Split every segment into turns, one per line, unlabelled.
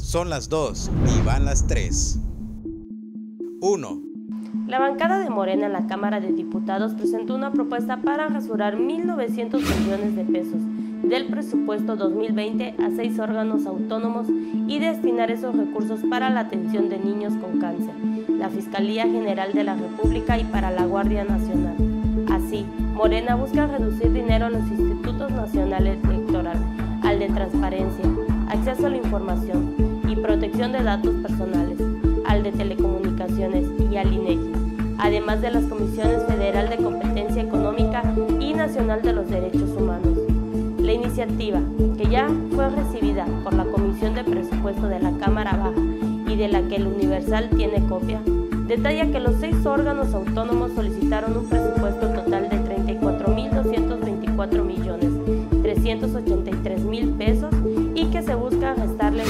Son las 2 y van las 3. 1.
La bancada de Morena en la Cámara de Diputados presentó una propuesta para rasurar 1.900 millones de pesos del presupuesto 2020 a 6 órganos autónomos y destinar esos recursos para la atención de niños con cáncer, la Fiscalía General de la República y para la Guardia Nacional. Así, Morena busca reducir dinero a los institutos nacionales electorales, al de transparencia, acceso a la información y protección de datos personales, al de telecomunicaciones y al INEGI, además de las Comisiones Federal de Competencia Económica y Nacional de los Derechos Humanos. La iniciativa, que ya fue recibida por la Comisión de Presupuesto de la Cámara Baja y de la que el Universal tiene copia, detalla que los 6 órganos autónomos solicitaron un presupuesto total de 34.224.383.000 pesos y que se busca restarle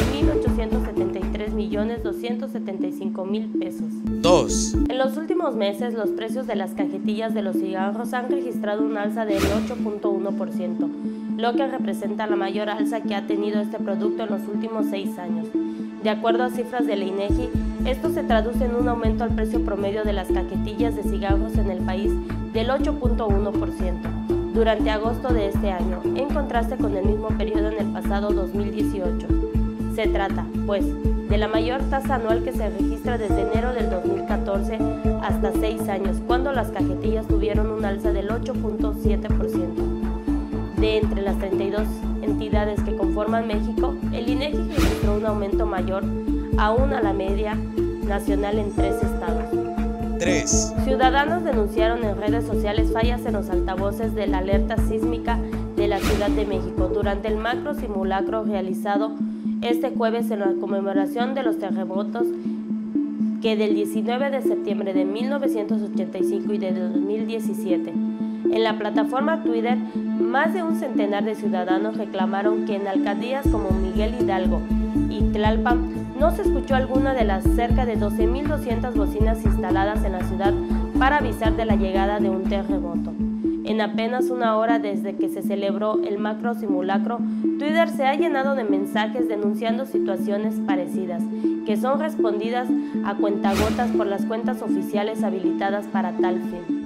1.873.275.000 pesos.
2.
En los últimos meses, los precios de las cajetillas de los cigarros han registrado un alza del 8.1%, lo que representa la mayor alza que ha tenido este producto en los últimos 6 años. De acuerdo a cifras de la INEGI, esto se traduce en un aumento al precio promedio de las cajetillas de cigarros en el país del 8.1% durante agosto de este año, en contraste con el mismo periodo en el pasado 2018. Se trata, pues, de la mayor tasa anual que se registra desde enero del 2014 hasta 6 años, cuando las cajetillas tuvieron un alza del 8.7%. De entre las 32 entidades que conforman México, el INEGI registró un aumento mayor aún a la media nacional en 3 estados.
3.
Ciudadanos denunciaron en redes sociales fallas en los altavoces de la alerta sísmica de la Ciudad de México durante el macro simulacro realizado este jueves en la conmemoración de los terremotos que del 19 de septiembre de 1985 y de 2017. En la plataforma Twitter, más de un centenar de ciudadanos reclamaron que en alcaldías como Miguel Hidalgo y Tlalpan no se escuchó alguna de las cerca de 12.200 bocinas instaladas en la ciudad para avisar de la llegada de un terremoto. En apenas una hora desde que se celebró el macro simulacro, Twitter se ha llenado de mensajes denunciando situaciones parecidas, que son respondidas a cuentagotas por las cuentas oficiales habilitadas para tal fin.